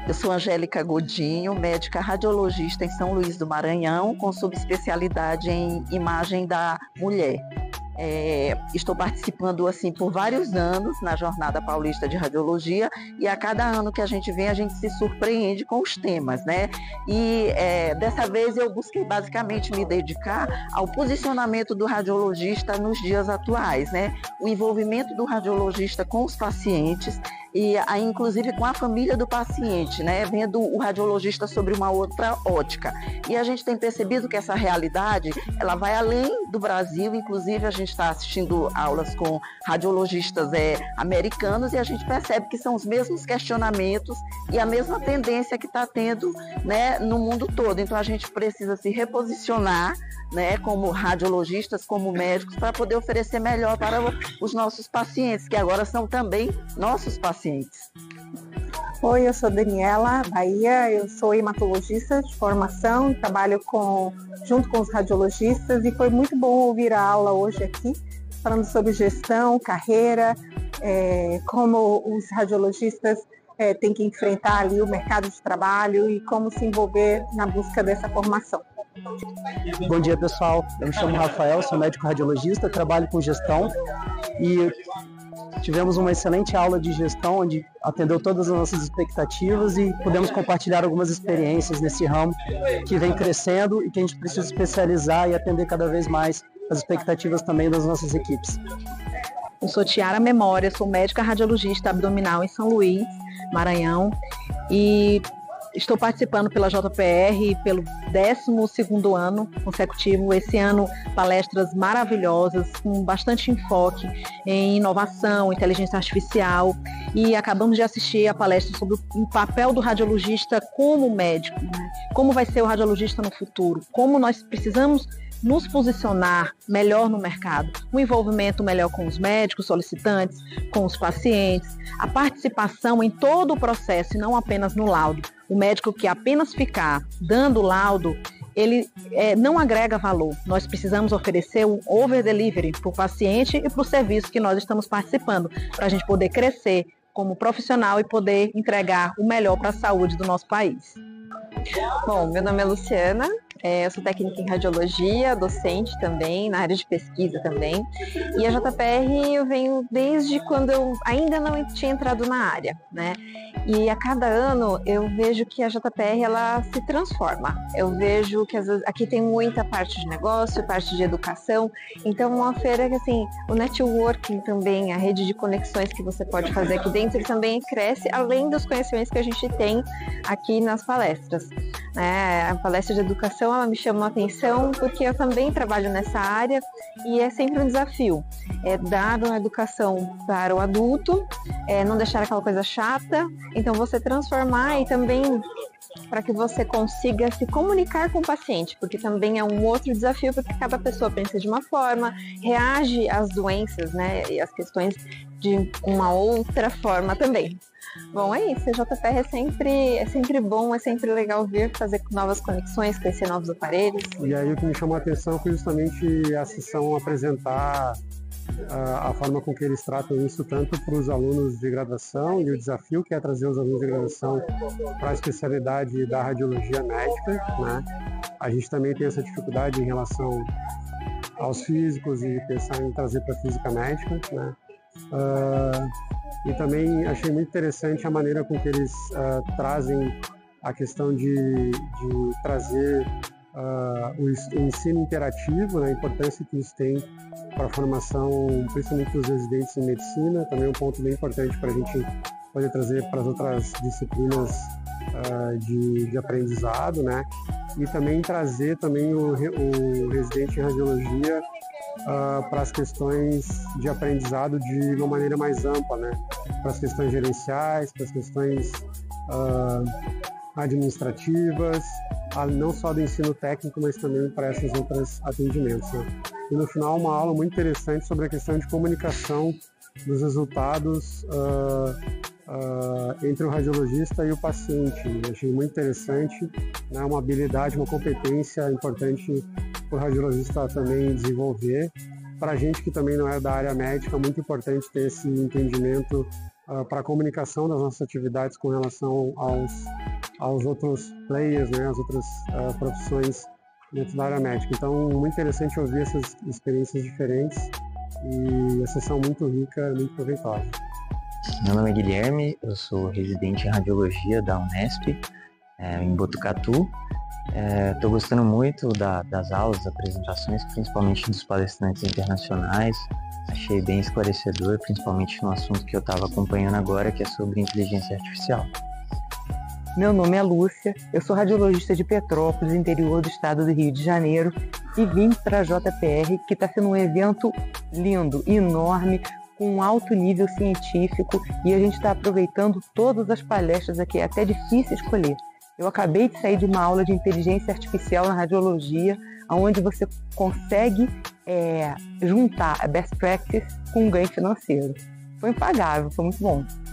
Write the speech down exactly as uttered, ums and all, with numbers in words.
Eu sou Angélica Godinho, médica radiologista em São Luís do Maranhão, com subespecialidade em imagem da mulher. É, estou participando assim por vários anos na Jornada Paulista de Radiologia, e a cada ano que a gente vem a gente se surpreende com os temas, né? E é, dessa vez eu busquei basicamente me dedicar ao posicionamento do radiologista nos dias atuais, né? O envolvimento do radiologista com os pacientes e aí, inclusive com a família do paciente, né? Vendo o radiologista sobre uma outra ótica. E a gente tem percebido que essa realidade, ela vai além do Brasil. Inclusive a gente está assistindo aulas com radiologistas é, americanos, e a gente percebe que são os mesmos questionamentos e a mesma tendência que está tendo, né, no mundo todo. Então a gente precisa se reposicionar, né, como radiologistas, como médicos, para poder oferecer melhor para os nossos pacientes, que agora são também nossos pacientes. Oi, eu sou Daniela Bahia, eu sou hematologista de formação, trabalho com, junto com os radiologistas, e foi muito bom ouvir a aula hoje aqui, falando sobre gestão, carreira, é, como os radiologistas é, têm que enfrentar ali o mercado de trabalho e como se envolver na busca dessa formação. Bom dia, pessoal. Eu me chamo Rafael, sou médico radiologista, trabalho com gestão e tivemos uma excelente aula de gestão, onde atendeu todas as nossas expectativas e pudemos compartilhar algumas experiências nesse ramo que vem crescendo e que a gente precisa especializar e atender cada vez mais as expectativas também das nossas equipes. Eu sou Tiara Memória, sou médica radiologista abdominal em São Luís, Maranhão, e estou participando pela J P R pelo décimo segundo ano consecutivo. Esse ano, palestras maravilhosas, com bastante enfoque em inovação, inteligência artificial, e acabamos de assistir a palestra sobre o papel do radiologista como médico, né? Como vai ser o radiologista no futuro, como nós precisamos nos posicionar melhor no mercado, um envolvimento melhor com os médicos solicitantes, com os pacientes, a participação em todo o processo e não apenas no laudo. O médico que apenas ficar dando laudo, ele é, não agrega valor. Nós precisamos oferecer um over-delivery para o paciente e para o serviço que nós estamos participando, para a gente poder crescer como profissional e poder entregar o melhor para a saúde do nosso país. Bom, meu nome é Luciana, eu sou técnica em radiologia, docente também, na área de pesquisa também. E a J P R eu venho desde quando eu ainda não tinha entrado na área, né? E a cada ano eu vejo que a J P R ela se transforma. Eu vejo que às vezes, aqui tem muita parte de negócio, parte de educação. Então uma feira que assim, o networking também, a rede de conexões que você pode fazer aqui dentro, ele também cresce, além dos conhecimentos que a gente tem aqui nas palestras. É, a palestra de educação ela me chamou a atenção porque eu também trabalho nessa área e é sempre um desafio, é dar uma educação para o adulto, é não deixar aquela coisa chata, então você transformar e também para que você consiga se comunicar com o paciente, porque também é um outro desafio, porque cada pessoa pensa de uma forma, reage às doenças, né, e às questões de uma outra forma também. Bom, é isso, a J P R é sempre, é sempre bom, é sempre legal vir, fazer novas conexões, conhecer novos aparelhos. E aí o que me chamou a atenção foi justamente a sessão apresentar a, a forma com que eles tratam isso, tanto para os alunos de graduação e o desafio que é trazer os alunos de graduação para a especialidade da radiologia médica, né? A gente também tem essa dificuldade em relação aos físicos e pensar em trazer para a física médica, né? Uh, e também achei muito interessante a maneira com que eles uh, trazem a questão de, de trazer uh, o, o ensino interativo, né, a importância que isso tem para a formação, principalmente dos residentes em medicina, também um ponto bem importante para a gente poder trazer para as outras disciplinas uh, de, de aprendizado, né, e também trazer também o, o residente em radiologia Uh, para as questões de aprendizado de uma maneira mais ampla, né? Para as questões gerenciais, para as questões uh, administrativas, uh, não só do ensino técnico, mas também para esses outros atendimentos, né? E no final uma aula muito interessante sobre a questão de comunicação dos resultados uh, uh, entre o radiologista e o paciente. Eu achei muito interessante, né? Uma habilidade, uma competência importante para o radiologista também desenvolver. Para a gente que também não é da área médica, é muito importante ter esse entendimento uh, para a comunicação das nossas atividades com relação aos, aos outros players, né, as outras uh, profissões dentro da área médica. Então, muito interessante ouvir essas experiências diferentes e a sessão muito rica, muito proveitosa. Meu nome é Guilherme, eu sou residente em Radiologia da Unesp, é, em Botucatu. Estou é, gostando muito da, das aulas, das apresentações, principalmente dos palestrantes internacionais. Achei bem esclarecedor, principalmente no assunto que eu estava acompanhando agora, que é sobre inteligência artificial. Meu nome é Lúcia, eu sou radiologista de Petrópolis, interior do estado do Rio de Janeiro, e vim para a J P R, que está sendo um evento lindo, enorme, com um alto nível científico, e a gente está aproveitando todas as palestras aqui, é até difícil escolher. Eu acabei de sair de uma aula de inteligência artificial na radiologia, onde você consegue é, juntar a best practice com um ganho financeiro. Foi impagável, foi muito bom.